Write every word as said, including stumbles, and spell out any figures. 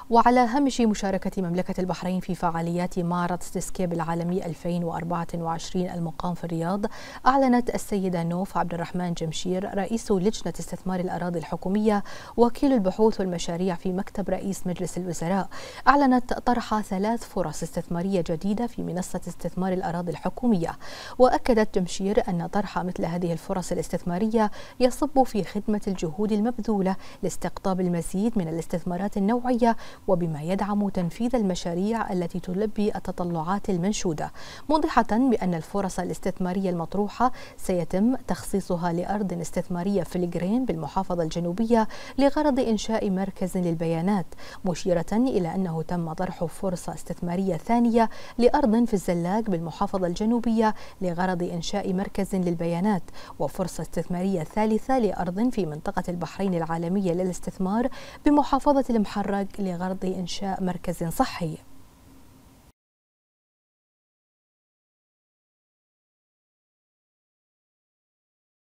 وعلى هامش مشاركة مملكة البحرين في فعاليات معرض ستسكيب العالمي ألفين وأربعة وعشرين المقام في الرياض، أعلنت السيدة نوف عبد الرحمن جمشير رئيس لجنة استثمار الأراضي الحكومية وكيل البحوث والمشاريع في مكتب رئيس مجلس الوزراء، أعلنت طرح ثلاث فرص استثمارية جديدة في منصة استثمار الأراضي الحكومية. وأكدت جمشير أن طرح مثل هذه الفرص الاستثمارية يصب في خدمة الجهود المبذولة لاستقطاب المزيد من الاستثمارات النوعية وبما يدعم تنفيذ المشاريع التي تلبي التطلعات المنشودة، موضحة بأن الفرص الاستثمارية المطروحة سيتم تخصيصها لأرض استثمارية في الجرين بالمحافظة الجنوبية لغرض إنشاء مركز للبيانات، مشيرة إلى أنه تم طرح فرصة استثمارية ثانية لأرض في الزلاق بالمحافظة الجنوبية لغرض إنشاء مركز للبيانات، وفرصة استثمارية ثالثة لأرض في منطقة البحرين العالمية للاستثمار بمحافظة المحرق لغرض إنشاء مركز صحي.